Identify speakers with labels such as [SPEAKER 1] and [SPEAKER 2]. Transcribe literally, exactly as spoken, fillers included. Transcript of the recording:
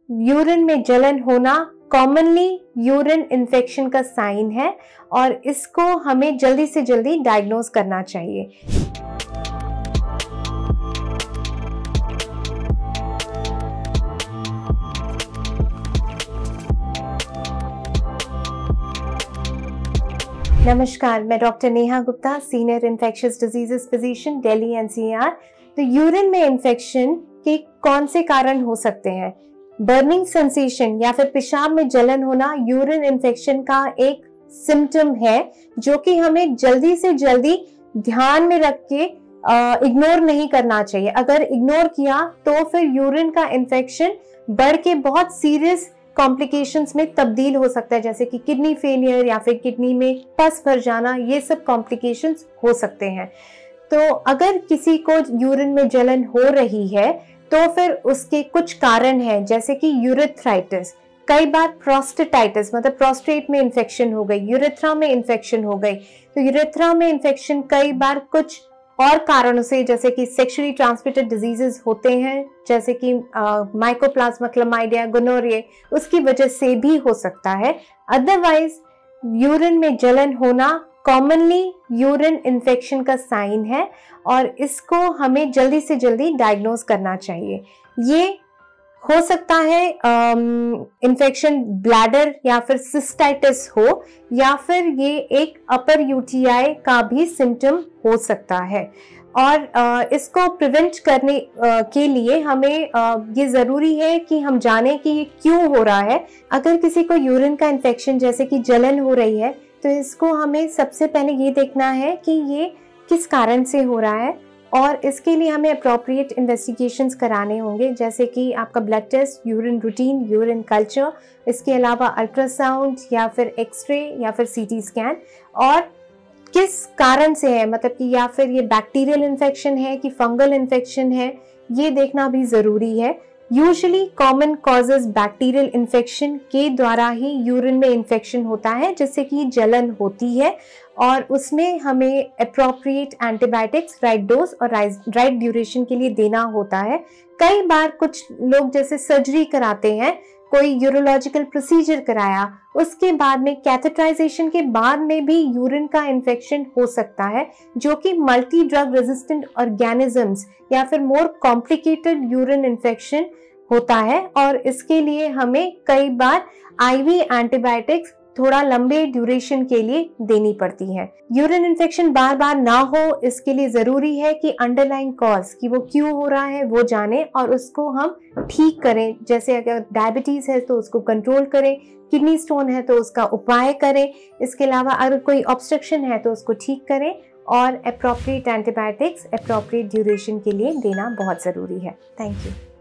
[SPEAKER 1] Urine में जलन होना कॉमनली यूरिन इन्फेक्शन का साइन है और इसको हमें जल्दी से जल्दी डायग्नोज करना चाहिए। नमस्कार, मैं doctor Neha Gupta, senior infectious diseases physician, Delhi N C R. तो यूरिन में इन्फेक्शन के कौन से कारण हो सकते हैं? बर्निंग सेंसेशन या फिर पेशाब में जलन होना यूरिन इन्फेक्शन का एक सिम्टम है जो कि हमें जल्दी से जल्दी ध्यान में रख के इग्नोर नहीं करना चाहिए। अगर इग्नोर किया तो फिर यूरिन का इन्फेक्शन बढ़ के बहुत सीरियस कॉम्प्लिकेशंस में तब्दील हो सकता है, जैसे कि किडनी फेलियर या फिर किडनी में पस भर जाना, ये सब कॉम्प्लिकेशंस हो सकते हैं। तो अगर किसी को यूरिन में जलन हो रही है तो फिर उसके कुछ कारण हैं, जैसे कि यूरेथ्राइटिस, कई बार प्रोस्टेटाइटिस मतलब प्रोस्टेट में इन्फेक्शन हो गई, यूरेथ्रा में इन्फेक्शन हो गई। तो यूरेथ्रा में इन्फेक्शन कई बार कुछ और कारणों से, जैसे कि सेक्सुअली ट्रांसमिटेड डिजीजेस होते हैं, जैसे कि माइकोप्लाज्मा क्लमाइडिया, गोनोरिया, उसकी वजह से भी हो सकता है। अदरवाइज यूरिन में जलन होना कॉमनली यूरिन इन्फेक्शन का साइन है और इसको हमें जल्दी से जल्दी डायग्नोज करना चाहिए। ये हो सकता है इन्फेक्शन ब्लैडर या फिर सिस्टाइटिस हो, या फिर ये एक अपर यूटीआई का भी सिम्टम हो सकता है। और आ, इसको प्रिवेंट करने आ, के लिए हमें आ, ये ज़रूरी है कि हम जाने कि ये क्यों हो रहा है। अगर किसी को यूरिन का इन्फेक्शन जैसे कि जलन हो रही है तो इसको हमें सबसे पहले ये देखना है कि ये किस कारण से हो रहा है और इसके लिए हमें अप्रोप्रिएट इन्वेस्टिगेशंस कराने होंगे, जैसे कि आपका blood test, urine routine, urine culture, इसके अलावा अल्ट्रासाउंड या फिर एक्सरे या फिर सीटी स्कैन, और किस कारण से है, मतलब कि या फिर ये बैक्टीरियल इन्फेक्शन है कि फंगल इन्फेक्शन है, ये देखना भी ज़रूरी है। Usually common causes bacterial infection के द्वारा ही यूरिन में इन्फेक्शन होता है, जिससे कि जलन होती है और उसमें हमें अप्रोप्रिएट एंटीबायोटिक्स राइट डोज और राइट ड्यूरेशन के लिए देना होता है। कई बार कुछ लोग जैसे सर्जरी कराते हैं, कोई यूरोलॉजिकल प्रोसीजर कराया, उसके बाद में कैथेटराइजेशन के बाद में भी यूरिन का इन्फेक्शन हो सकता है, जो कि मल्टी ड्रग रेजिस्टेंट ऑर्गेनिजम्स या फिर मोर कॉम्प्लिकेटेड यूरिन इन्फेक्शन होता है और इसके लिए हमें कई बार आईवी एंटीबायोटिक्स थोड़ा लंबे ड्यूरेशन के लिए देनी पड़ती है। यूरिन इन्फेक्शन बार बार ना हो, इसके लिए जरूरी है कि अंडरलाइंग कॉज कि वो क्यों हो रहा है वो जाने और उसको हम ठीक करें। जैसे अगर डायबिटीज है तो उसको कंट्रोल करें, किडनी स्टोन है तो उसका उपाय करें, इसके अलावा अगर कोई ऑब्स्ट्रक्शन है तो उसको ठीक करें और अप्रोप्रिएट एंटीबायोटिक्स अप्रोप्रिएट ड्यूरेशन के लिए देना बहुत जरूरी है। Thank you.